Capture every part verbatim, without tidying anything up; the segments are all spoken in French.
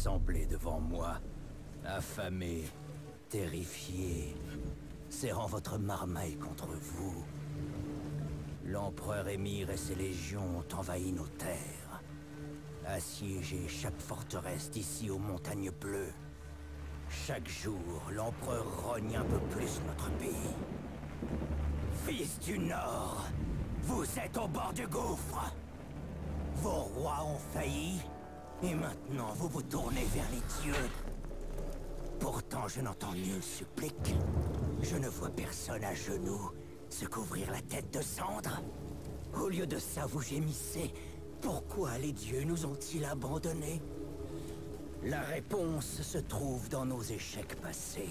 rassemblés devant moi, affamés, terrifiés, serrant votre marmaille contre vous. L'empereur Émir et ses légions ont envahi nos terres, assiégé chaque forteresse d'ici aux montagnes bleues. Chaque jour, l'empereur rogne un peu plus notre pays. Fils du Nord, vous êtes au bord du gouffre. Vos rois ont failli, et maintenant vous vous tournez vers les dieux. Pourtant, je n'entends nulle supplique. Je ne vois personne à genoux se couvrir la tête de cendre. Au lieu de ça, vous gémissez. Pourquoi les dieux nous ont-ils abandonnés? La réponse se trouve dans nos échecs passés.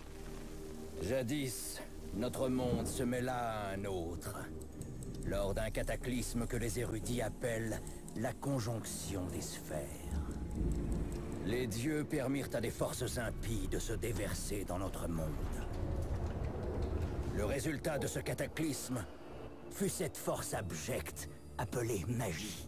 Jadis, notre monde se mêla à un autre, lors d'un cataclysme que les érudits appellent la conjonction des sphères. Les dieux permirent à des forces impies de se déverser dans notre monde. Le résultat de ce cataclysme fut cette force abjecte appelée magie.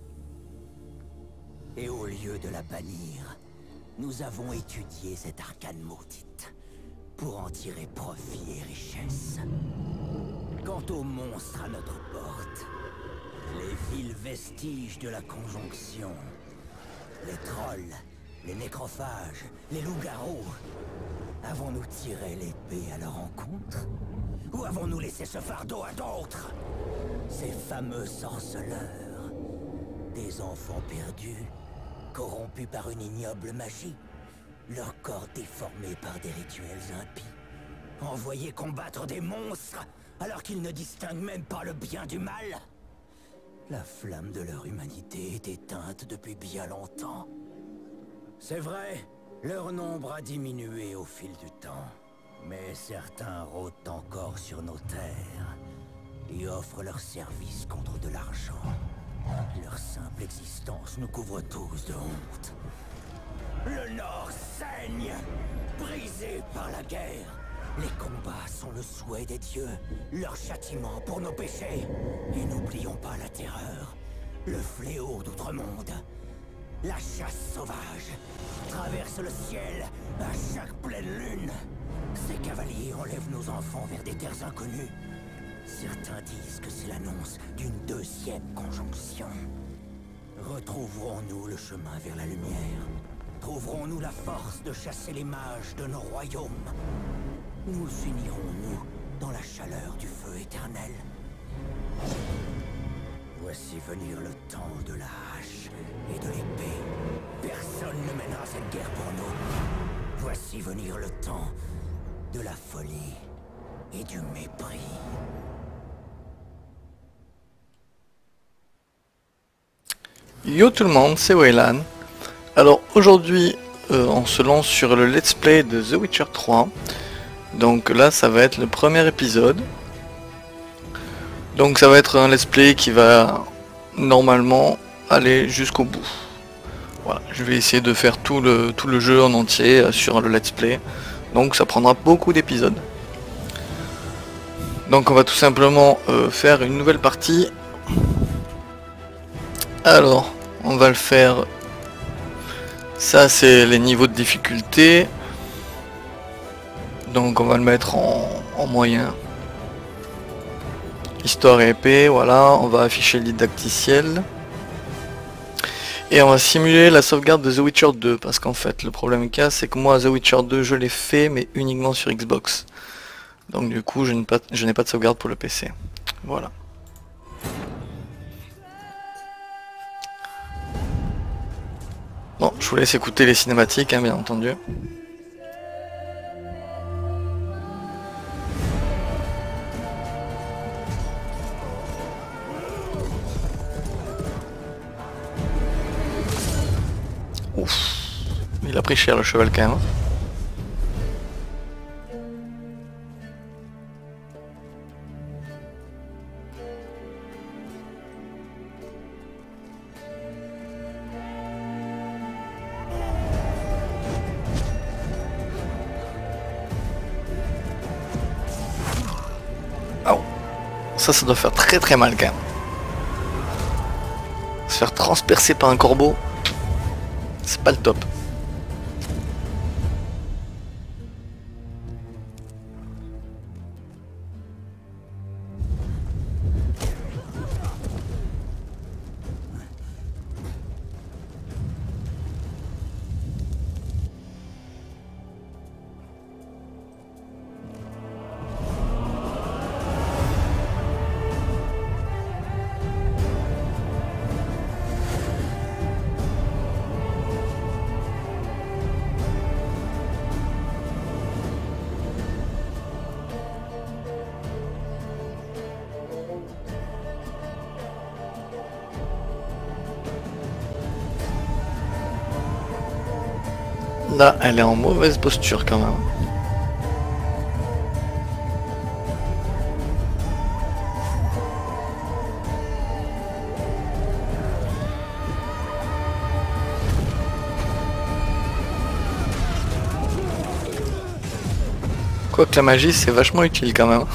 Et au lieu de la bannir, nous avons étudié cette arcane maudite pour en tirer profit et richesse. Quant aux monstres à notre porte, les vils vestiges de la conjonction, les trolls, les nécrophages, les loups-garous, avons-nous tiré l'épée à leur encontre? Ou avons-nous laissé ce fardeau à d'autres? Ces fameux sorceleurs, des enfants perdus, corrompus par une ignoble magie, leur corps déformé par des rituels impies, envoyés combattre des monstres alors qu'ils ne distinguent même pas le bien du mal. La flamme de leur humanité est éteinte depuis bien longtemps. C'est vrai, leur nombre a diminué au fil du temps, mais certains rôdent encore sur nos terres et offrent leurs services contre de l'argent. Leur simple existence nous couvre tous de honte. Le Nord saigne, brisé par la guerre. Les combats sont le souhait des dieux, leur châtiment pour nos péchés. Et n'oublions pas la terreur, le fléau d'outre-monde. La chasse sauvage traverse le ciel à chaque pleine lune. Ces cavaliers enlèvent nos enfants vers des terres inconnues. Certains disent que c'est l'annonce d'une deuxième conjonction. Retrouverons-nous le chemin vers la lumière? Trouverons-nous la force de chasser les mages de nos royaumes? Nous unirons-nous dans la chaleur du feu éternel? Voici venir le temps de la hache et de l'épée. Personne ne mènera cette guerre pour nous. Voici venir le temps de la folie et du mépris. Yo tout le monde, c'est Waylan. Alors aujourd'hui euh, on se lance sur le let's play de The Witcher trois. Donc là ça va être le premier épisode. Donc ça va être un let's play qui va normalement aller jusqu'au bout. Voilà, je vais essayer de faire tout le, tout le jeu en entier euh, sur le let's play. Donc ça prendra beaucoup d'épisodes. Donc on va tout simplement euh, faire une nouvelle partie. Alors, on va le faire. Ça c'est les niveaux de difficulté. Donc on va le mettre en, en moyen. Histoire et épée, voilà, on va afficher le didacticiel. Et on va simuler la sauvegarde de The Witcher deux, parce qu'en fait le problème qu'il y a, c'est que moi The Witcher deux je l'ai fait mais uniquement sur Xbox. Donc du coup je n'ai pas, je n'ai pas de sauvegarde pour le P C. Voilà. Bon, je vous laisse écouter les cinématiques, hein, bien entendu. Ouf, il a pris cher le cheval quand même. Oh, ça, ça doit faire très très mal quand même. Se faire transpercer par un corbeau, c'est pas le top. Là, elle est en mauvaise posture quand même. Quoique la magie, c'est vachement utile quand même.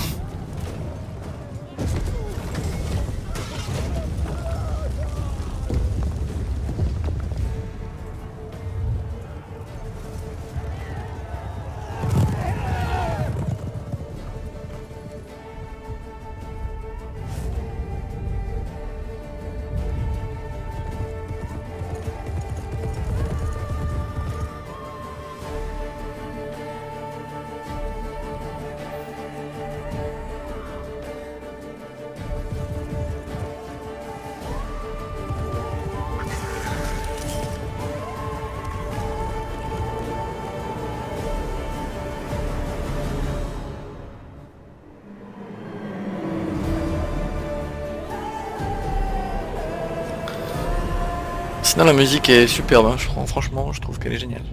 Sinon la musique est superbe, hein, je, franchement je trouve qu'elle est géniale.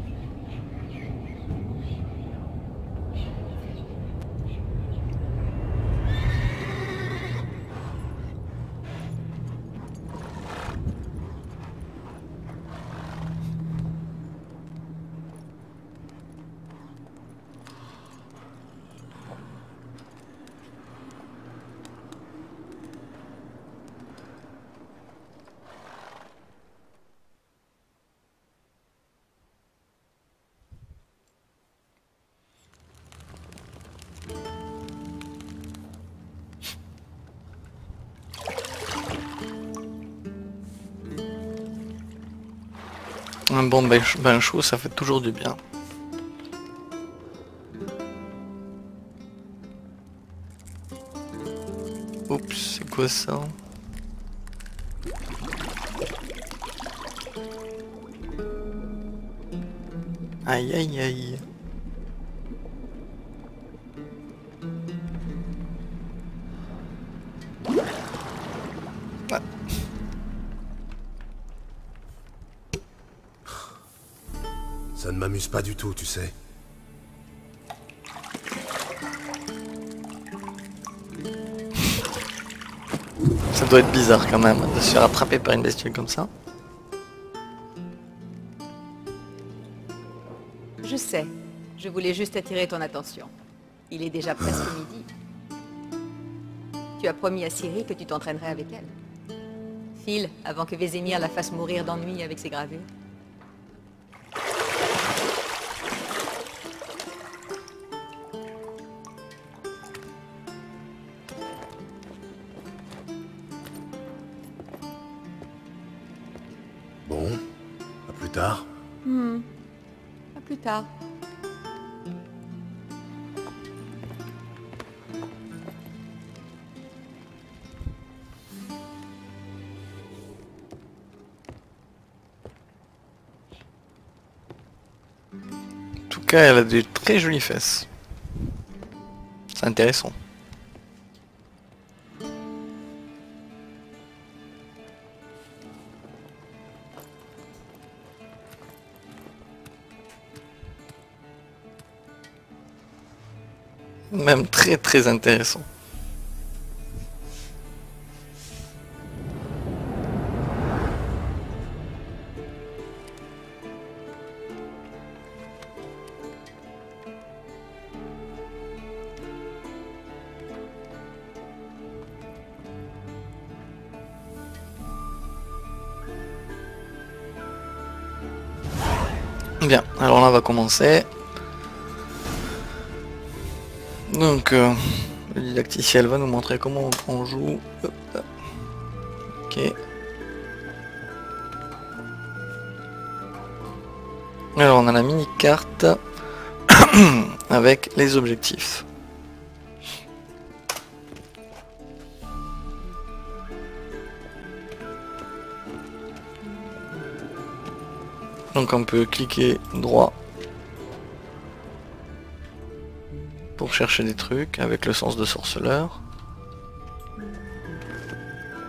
Un bon bain, bain chaud, ça fait toujours du bien. Oups, c'est quoi ça? Aïe aïe aïe. Ah. Ça ne m'amuse pas du tout, tu sais. Ça doit être bizarre quand même de se faire attraper par une bestiole comme ça. Je sais. Je voulais juste attirer ton attention. Il est déjà presque midi. Tu as promis à Ciri que tu t'entraînerais avec elle. File avant que Vézémir la fasse mourir d'ennui avec ses gravures. Bon, à plus tard. Hmm. À plus tard. En tout cas, elle a des très jolies fesses. C'est intéressant. Même très très intéressant. Bien, alors là on va commencer. Donc, euh, le didacticiel va nous montrer comment on joue. Hop. Ok. Alors, on a la mini-carte avec les objectifs. Donc, on peut cliquer droit pour chercher des trucs avec le sens de sorceleur.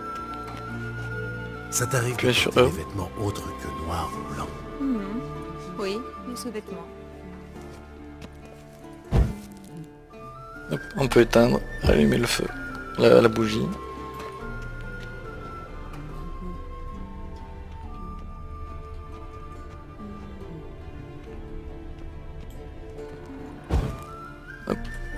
Ça t'arrive Tu es de sur porter eux. des vêtements autres que noirs ou blancs? Hmm. Oui, les sous-vêtements. Hop, on peut éteindre, allumer le feu, la, la bougie. Hop.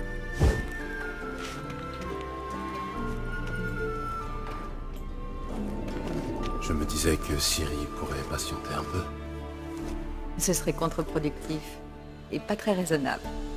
Je me disais que Ciri pourrait patienter un peu. Ce serait contre-productif et pas très raisonnable.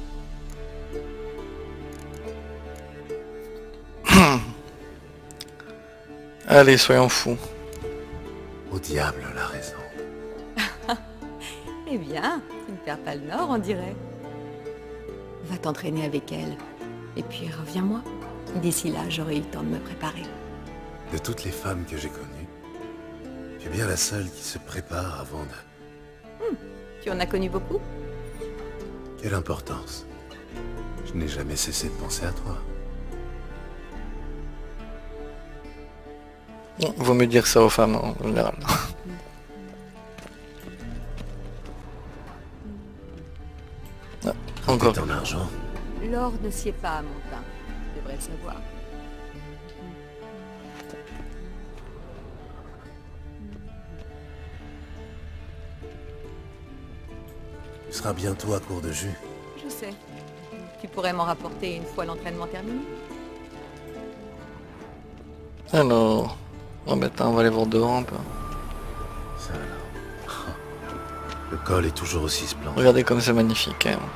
Allez, soyons fous. Au diable la raison. Eh bien, tu ne perds pas le nord, on dirait. Va t'entraîner avec elle. Et puis reviens-moi. D'ici là, j'aurai eu le temps de me préparer. De toutes les femmes que j'ai connues, tu es bien la seule qui se prépare avant de... Tu en as connu beaucoup? Quelle importance. Je n'ai jamais cessé de penser à toi. Bon, vaut mieux dire ça aux femmes en général. Ah, encore. Ton argent. L'or ne sied pas à mon teint. Tu devrais le savoir. Tu seras bientôt à court de jus. Je sais. Tu pourrais m'en rapporter une fois l'entraînement terminé? Alors... Oh bah attends, on va aller voir devant un peu. Ça alors. Le col est toujours aussi splendide. Regardez comme c'est magnifique. Hein.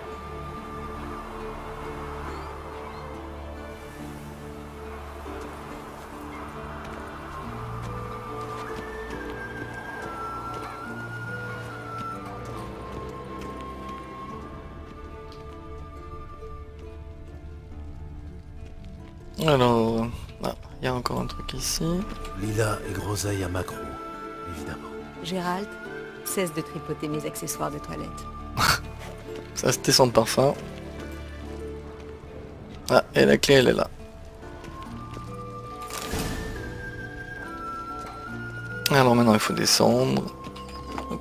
Alors... Ah, il y a encore un truc ici. Lilas et groseille à macro, évidemment. Gérald, cesse de tripoter mes accessoires de toilette. Ça c'était son parfum. Ah, et la clé elle est là. Alors maintenant il faut descendre. Hop.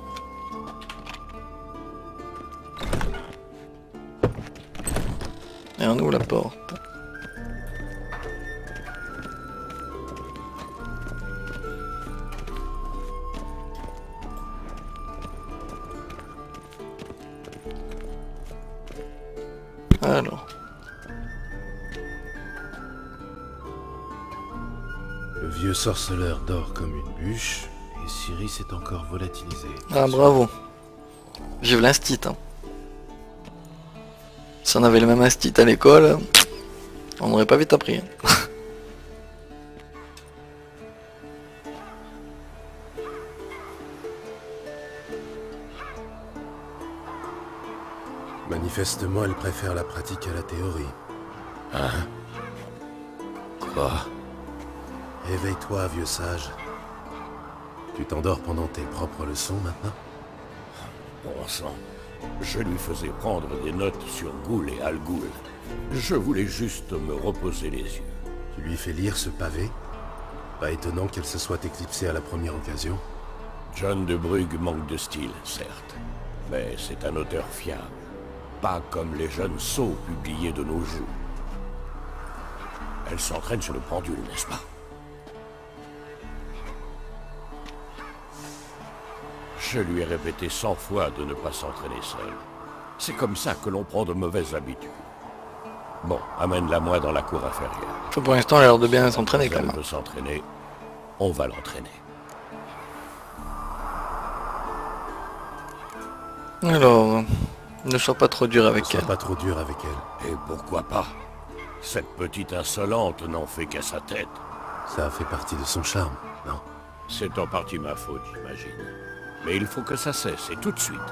Et on ouvre la porte. Alors. Le vieux sorceleur dort comme une bûche, et Ciri s'est encore volatilisé. Ah bravo. Vive l'instit. Hein. Si on avait le même instit à l'école, on n'aurait pas vite appris. Hein. Manifestement, elle préfère la pratique à la théorie. Hein? Quoi? Éveille-toi, vieux sage. Tu t'endors pendant tes propres leçons maintenant? Bon sang, je lui faisais prendre des notes sur Ghoul et Al-Ghoul. Je voulais juste me reposer les yeux. Tu lui fais lire ce pavé? Pas étonnant qu'elle se soit éclipsée à la première occasion. John de Brugge manque de style, certes. Mais c'est un auteur fiable. Pas comme les jeunes sots publiés de nos jours. Elle s'entraîne sur le pendule, n'est-ce pas? Je lui ai répété cent fois de ne pas s'entraîner seul. C'est comme ça que l'on prend de mauvaises habitudes. Bon, amène-la moi dans la cour inférieure. Pour l'instant elle a l'air de bien s'entraîner quand Elle même. veut s'entraîner, on va l'entraîner. Alors... Ne sois pas trop dur Ne avec sois elle. pas trop dur avec elle. Et pourquoi pas? Cette petite insolente n'en fait qu'à sa tête. Ça a fait partie de son charme, non? C'est en partie ma faute, j'imagine. Mais il faut que ça cesse, et tout de suite.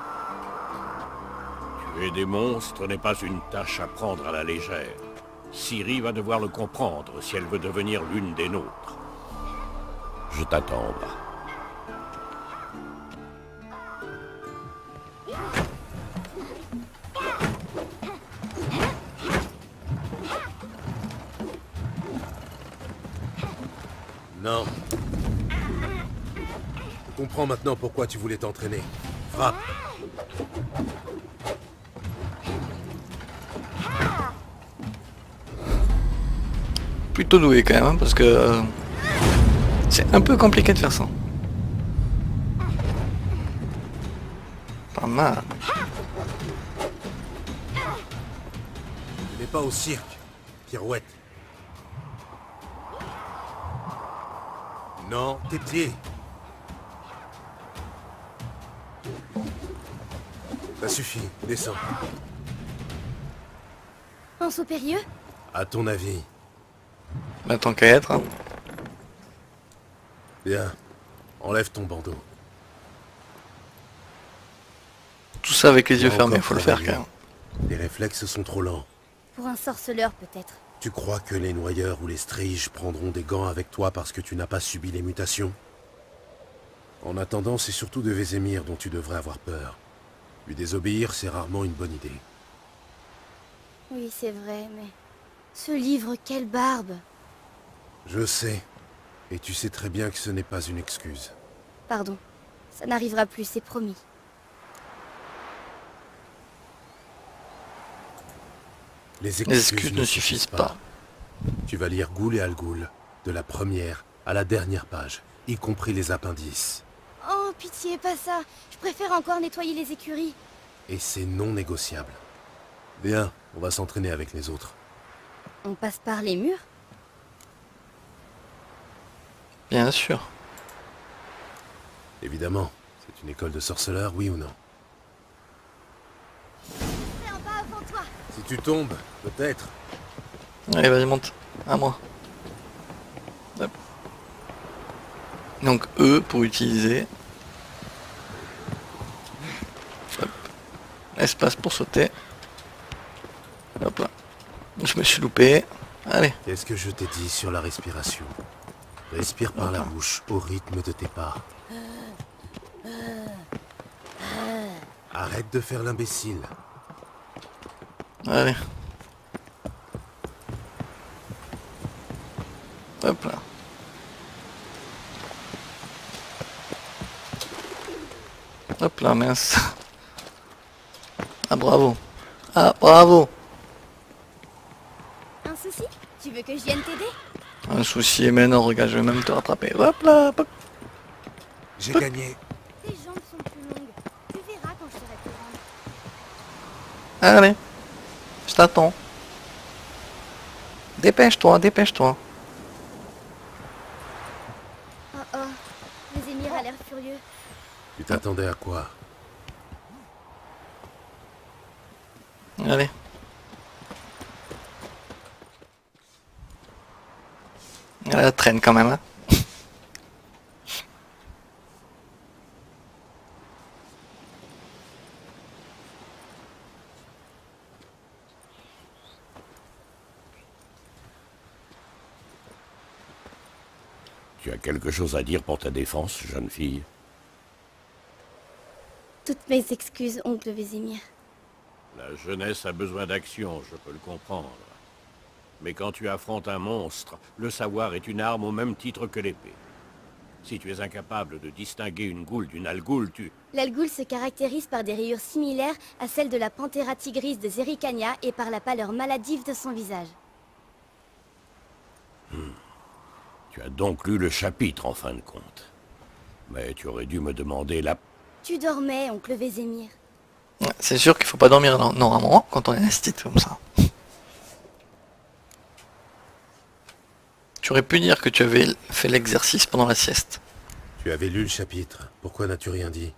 Tuer des monstres n'est pas une tâche à prendre à la légère. Ciri va devoir le comprendre si elle veut devenir l'une des nôtres. Je t'attends en bas. Non. Je comprends maintenant pourquoi tu voulais t'entraîner. Frappe. Plutôt doué quand même, hein, parce que euh, c'est un peu compliqué de faire ça. Pas mal. Tu n'es pas au cirque, pirouette. Non, tes pieds. Ça suffit, descends. Un saut périlleux? À ton avis. Bah, tant qu'à être. Hein. Bien. Enlève ton bandeau. Tout ça avec les yeux Pas fermés, encore faut le faire travaillé. quand même. Les réflexes sont trop lents. Pour un sorceleur, peut-être. Tu crois que les noyeurs ou les striges prendront des gants avec toi parce que tu n'as pas subi les mutations? En attendant, c'est surtout de Vézémir dont tu devrais avoir peur. Lui désobéir, c'est rarement une bonne idée. Oui, c'est vrai, mais... Ce livre, quelle barbe! Je sais. Et tu sais très bien que ce n'est pas une excuse. Pardon. Ça n'arrivera plus, c'est promis. Les excuses, Les excuses ne suffisent pas. Tu vas lire Ghoul et Al-Ghoul, de la première à la dernière page, y compris les appendices. Oh, pitié, pas ça. Je préfère encore nettoyer les écuries. Et c'est non négociable. Bien, on va s'entraîner avec les autres. On passe par les murs? Bien sûr. Évidemment, c'est une école de sorceleurs, oui ou non? Fais un pas avant toi. Si tu tombes, peut-être. Allez, vas-y, monte. À moi. Hop. Donc E pour utiliser. Hop. Espace pour sauter. Hop là. Je me suis loupé. Allez. Qu'est-ce que je t'ai dit sur la respiration? Respire par la bouche, au rythme de tes pas. Arrête de faire l'imbécile. Allez. Hop là. Hop là, mince. Ah, bravo. Ah, bravo. Un souci? Tu veux que je vienne t'aider? Un souci, mais non, regarde, je vais même te rattraper. Hop là, hop. J'ai gagné. Tes jambes sont plus longues. Tu verras quand je serai plus grande. Allez. Je t'attends. Dépêche-toi, dépêche-toi. Oh oh. Vézémir a l'air furieux. Tu t'attendais à quoi? Allez. Elle traîne quand même, hein. Tu as quelque chose à dire pour ta défense, jeune fille? Toutes mes excuses, oncle Vézémir. La jeunesse a besoin d'action, je peux le comprendre. Mais quand tu affrontes un monstre, le savoir est une arme au même titre que l'épée. Si tu es incapable de distinguer une goule d'une algoule, tu... L'algoul se caractérise par des rayures similaires à celles de la Panthera tigris de Zerrikania et par la pâleur maladive de son visage. Hmm. Tu as donc lu le chapitre, en fin de compte. Mais tu aurais dû me demander la... Tu dormais, oncle Vézémir. Ouais, c'est sûr qu'il faut pas dormir non- normalement quand on est instit comme ça. Tu aurais pu dire que tu avais fait l'exercice pendant la sieste. Tu avais lu le chapitre. Pourquoi n'as-tu rien dit?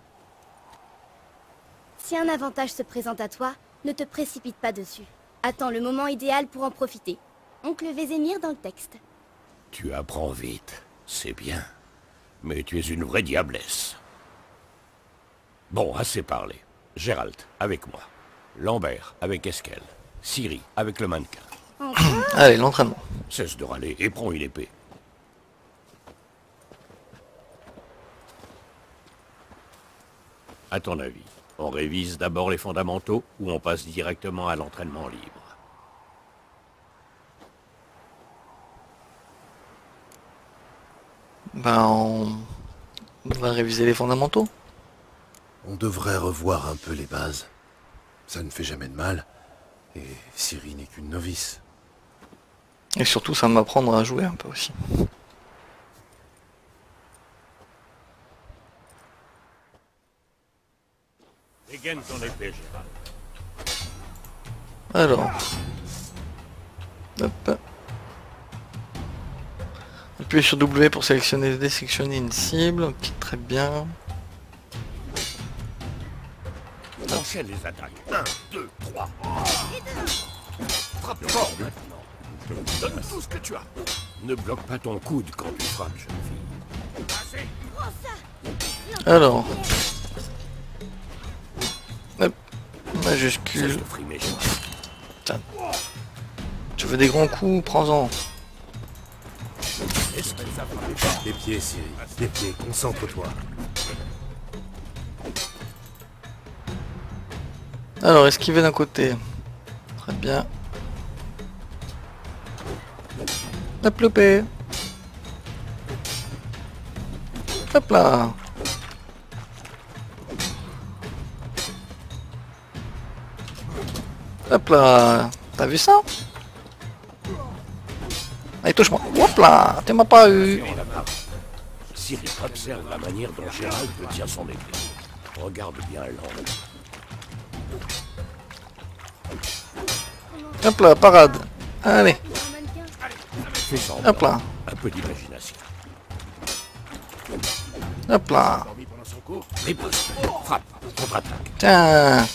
Si un avantage se présente à toi, ne te précipite pas dessus. Attends le moment idéal pour en profiter. Oncle Vézémir dans le texte. Tu apprends vite, c'est bien. Mais tu es une vraie diablesse. Bon, assez parlé. Gérald, avec moi. Lambert, avec Eskel. Ciri, avec le mannequin. Encore? Allez, l'entraînement. Cesse de râler et prends une épée. À ton avis, on révise d'abord les fondamentaux ou on passe directement à l'entraînement libre? Ben, on... on va réviser les fondamentaux. On devrait revoir un peu les bases. Ça ne fait jamais de mal. Et Ciri n'est qu'une novice. Et surtout, ça va m'apprendre à jouer un peu aussi. Dégaine ton épée, Gérald. Alors. Hop. Appuyez sur W pour sélectionner, désélectionner une cible. Ok, très bien. Enchaîne les attaques. un, deux, trois. Frappe fort maintenant. Donne tout ce que tu as. Ne bloque pas ton coude quand tu frappes, jeune fille. Assez. Alors. Hop. Cesse Majuscule. de frimer, Gérald. Tiens. Tu veux des grands coups? Prends-en. Est-ce que ça va? Les pieds, Ciri. Les pieds, concentre-toi. Alors, esquiver d'un côté. Très bien. Hop, le P. Hop là. Hop là. T'as vu ça? Allez, touche-moi. Hop là. Tu m'as pas eu. Ciri observe la manière dont Gérald tient son épée. Regarde bien l'angle. Hop là, parade. Allez. Fais semblant. Hop là. Un peu d'imagination. Hop là. Riposte. Frappe. Contre-attaque. Tiens.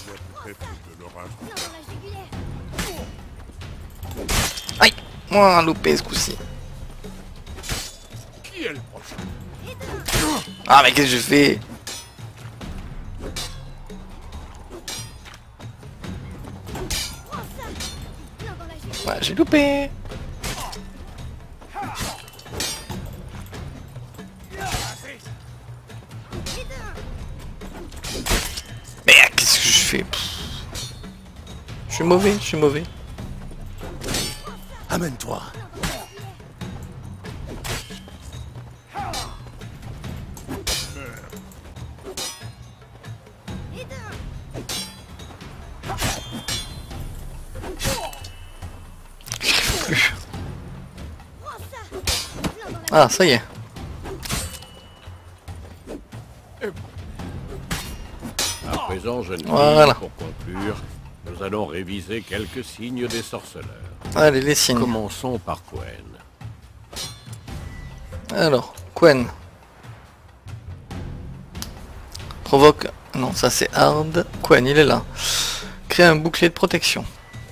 Aïe. Moi, loupé ce coup-ci. Qui est le prochain? Ah, mais qu'est-ce que je fais? Ouais, j'ai loupé. Mais qu'est-ce que je fais? Pff. Je suis mauvais, je suis mauvais. Amène-toi. Ah, ça y est. À présent, jeune fille, Voilà. pour conclure, nous allons réviser quelques signes des sorceleurs. Allez, les signes. Commençons par Quen. Alors, Quen. Provoque... Non, ça c'est hard. Quen, il est là. Crée un bouclier de protection.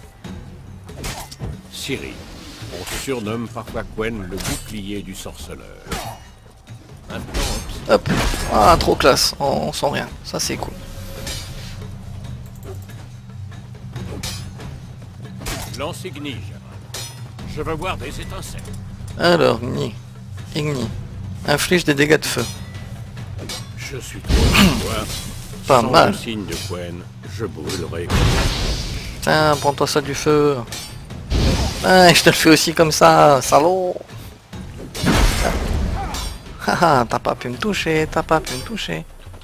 Ciri. On surnomme parfois Quen le bouclier du sorceleur. Maintenant, Hop. Ah, trop classe. On, on sent rien. Ça c'est cool. lance Igni, Gérald. Je veux voir des étincelles. Alors, Igni. Igni. Inflige des dégâts de feu. Je suis trop de toi. Pas Sans mal. le signe de Quen, je brûlerai. Tiens, prends-toi ça du feu. Ah, je te le fais aussi comme ça, salaud. Haha, t'as pas pu me toucher, t'as pas pu me toucher.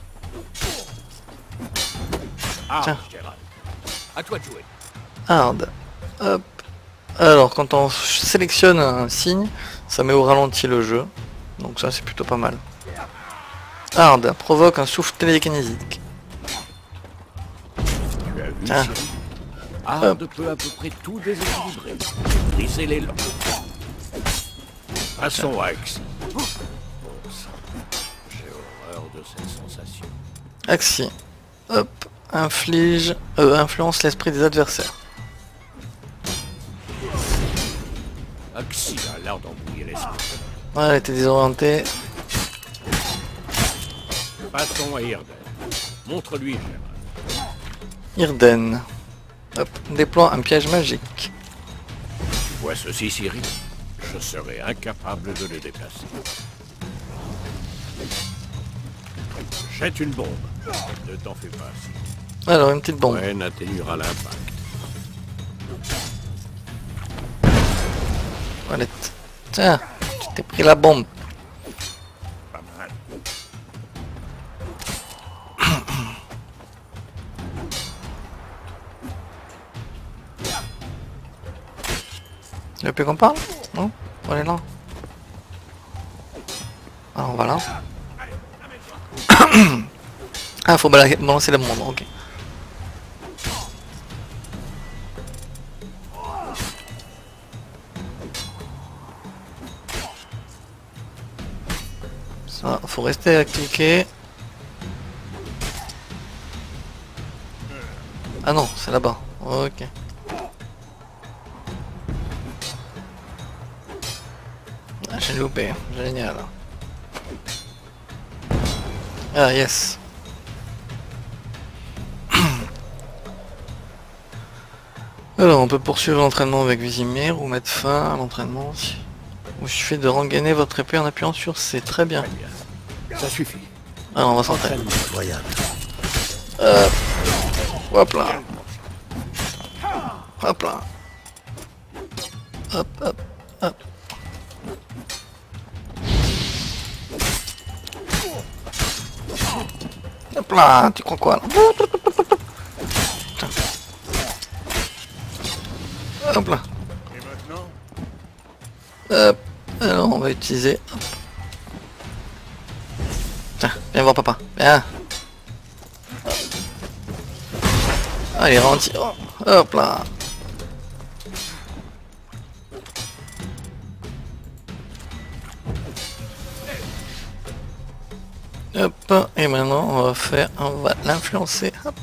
Ah, Tiens. Gérald. À toi de jouer. Hard. Hop. Alors, quand on sélectionne un signe, ça met au ralenti le jeu. Donc ça, c'est plutôt pas mal. Hard. Provoque un souffle télékinésique. Tu as vu, Tiens. Ciri? Hard peut à peu près tout déséquilibrer. Briser les lots. Passons à Axi. Bon sang. J'ai horreur de cette sensation. Axi. Hop. Inflige. Euh, influence l'esprit des adversaires. Axi a l'air d'embrouiller l'esprit. Ouais, elle était désorientée. Passons à Irden. Montre-lui, Gérald. Irden. Hop. Déploie un piège magique. Tu vois ceci, Ciri? Je serais incapable de le déplacer. Jette une bombe. Ne t'en fais pas, Ciri. Alors, une petite bombe. Quen atténuera l'impact. Toilette. Tiens, tu t'es pris la bombe. Pas mal. Il veut plus qu'on parle? Non? On est là. Alors on va là. Ah, faut bala- balancer la bombe, ok. Ça, faut rester à cliquer. Ah non, c'est là-bas. Ok. Ah, j'ai loupé. Génial. Ah yes. Alors on peut poursuivre l'entraînement avec Vizimir ou mettre fin à l'entraînement. Il suffit de rengainer votre épée en appuyant sur C. Très bien. Ça suffit. Alors on va s'entraîner. Incroyable. Euh, hop là. Hop là. Hop hop hop. Hop là, tu crois quoi là? Hop là. Et maintenant? Hop. Alors on va utiliser. Hop. Tiens, viens voir papa. Viens. Allez, rentre. Oh. Hop là. Hop. Et maintenant on va faire. On va l'influencer. Hop.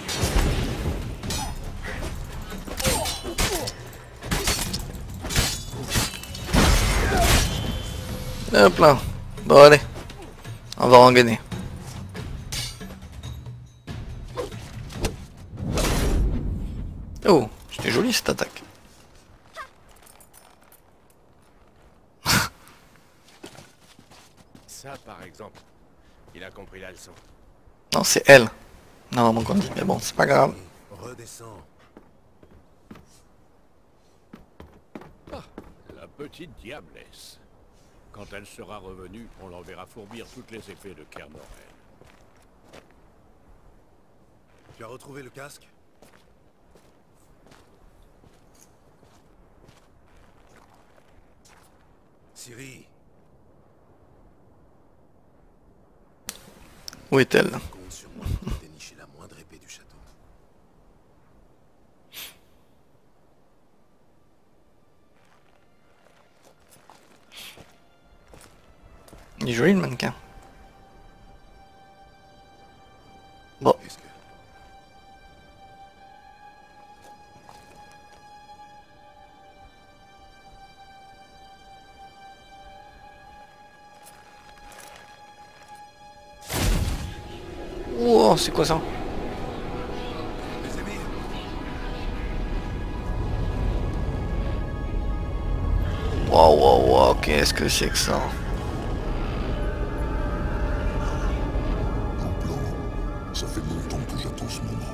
Hop là. Bon allez. On va rengainer. Oh, c'était joli cette attaque. Ça, par exemple. Il a compris la leçon. Non, c'est elle. Normalement qu'on dit, mais bon, c'est pas grave. Redescends. Ah, la petite diablesse. Quand elle sera revenue, on l'enverra fourbir toutes les épées de Kaer Morhen. Tu as retrouvé le casque? Ciri, Où est-elle? compte sur moi pour dénicher la moindre épée du château. Il est joli le mannequin. Bon. Qu'est-ce que... Wow, c'est quoi ça? Les amis, Wow, wow, wow, qu'est-ce que c'est que ça? Un plan. Ça fait longtemps que j'attends ce moment.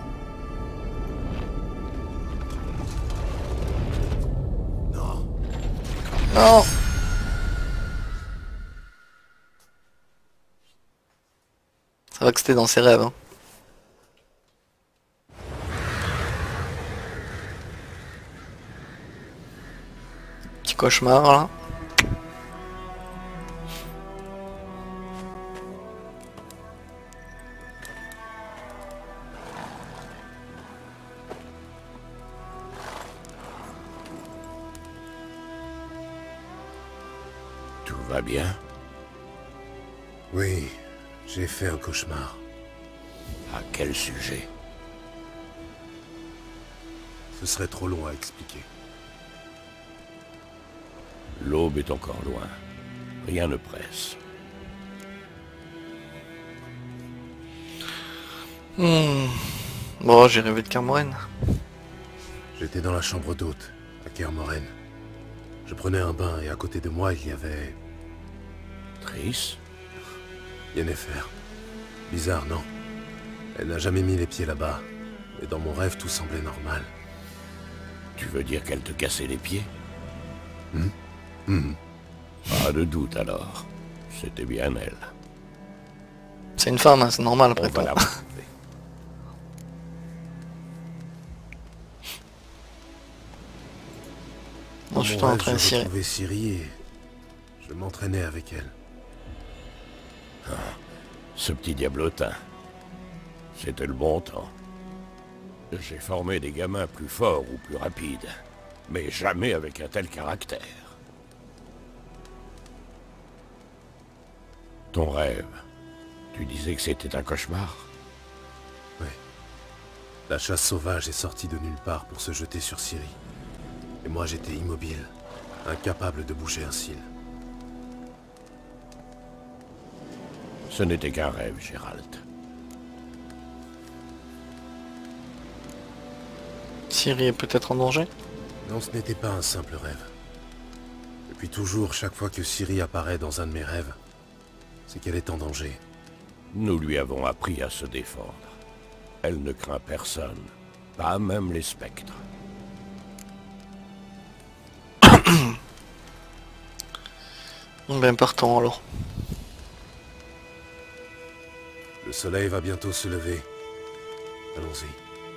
non. Non! Ça va que c'était dans ses rêves. Hein. Petit cauchemar là. Tout va bien? Oui, j'ai fait un cauchemar. À quel sujet? Ce serait trop long à expliquer. L'aube est encore loin. Rien ne presse. Hmm. Bon, j'ai rêvé de Kaer Morhen. J'étais dans la chambre d'hôte, à Kaer Morhen. Je prenais un bain et à côté de moi, il y avait... Triss? Yennefer. Bizarre, non? Elle n'a jamais mis les pieds là-bas. Mais dans mon rêve, tout semblait normal. Tu veux dire qu'elle te cassait les pieds? Hmm. Hmm. Pas de doute alors. C'était bien elle. C'est une femme, hein, c'est normal après On va tout. la retrouver. Bon, consultant en train de je cirer. retrouvais Ciri et je m'entraînais avec elle. Ah, ce petit diablotin. C'était le bon temps. J'ai formé des gamins plus forts ou plus rapides, mais jamais avec un tel caractère. Ton rêve, tu disais que c'était un cauchemar? Oui. La chasse sauvage est sortie de nulle part pour se jeter sur Ciri. Et moi j'étais immobile, incapable de bouger un cil. Ce n'était qu'un rêve, Geralt. Ciri est peut-être en danger? Non, ce n'était pas un simple rêve. Depuis toujours, chaque fois que Ciri apparaît dans un de mes rêves, c'est qu'elle est en danger. Nous lui avons appris à se défendre. Elle ne craint personne, pas même les spectres. Ben partons alors. Le soleil va bientôt se lever. Allons-y.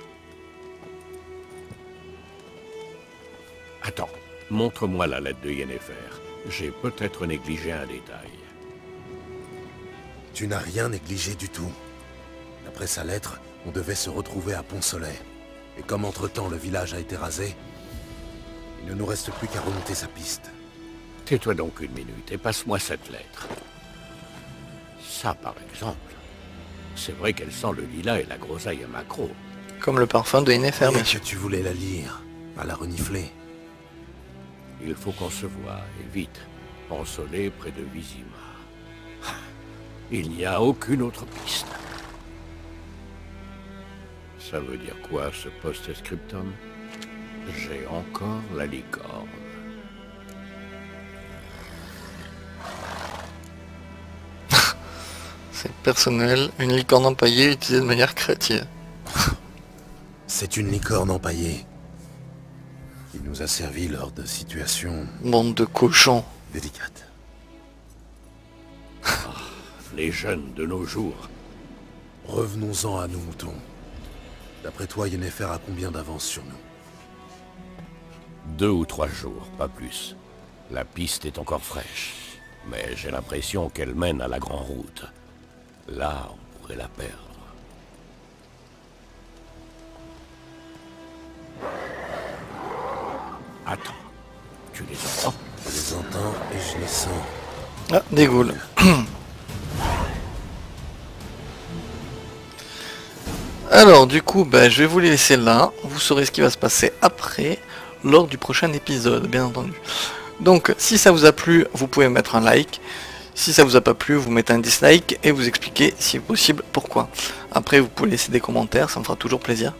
Attends, montre-moi la lettre de Yennefer. J'ai peut-être négligé un détail. Tu n'as rien négligé du tout. D'après sa lettre, on devait se retrouver à Pont-Soleil. Et comme entre-temps le village a été rasé, il ne nous reste plus qu'à remonter sa piste. Tais-toi donc une minute et passe-moi cette lettre. Ça, par exemple. C'est vrai qu'elle sent le lilas et la groseille à macro. Comme le parfum de Yennefer, bien Et sûr. que tu voulais la lire, pas la renifler. Il faut qu'on se voie, et vite. En Soleil, près de Vizima. Il n'y a aucune autre piste. Ça veut dire quoi, ce post-scriptum? J'ai encore la licorne. C'est personnel, une licorne empaillée utilisée de manière créative. C'est une licorne empaillée. Il nous a servi lors de situations Bande de cochons. délicates. Les jeunes de nos jours. Revenons-en à nos moutons. D'après toi, Yennefer a combien d'avance sur nous? Deux ou trois jours, pas plus. La piste est encore fraîche. Mais j'ai l'impression qu'elle mène à la grande route. Là, on pourrait la perdre. Attends. Tu les entends? Je les entends et je les sens. Ah, des ghouls. Alors du coup, bah, je vais vous les laisser là. Vous saurez ce qui va se passer après, lors du prochain épisode, bien entendu. Donc, si ça vous a plu, vous pouvez mettre un like. Si ça vous a pas plu, vous mettez un dislike et vous expliquez, si possible, pourquoi. Après, vous pouvez laisser des commentaires, ça me fera toujours plaisir.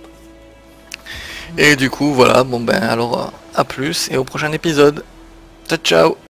Et du coup, voilà, bon ben, alors, à plus et au prochain épisode. Ciao, ciao!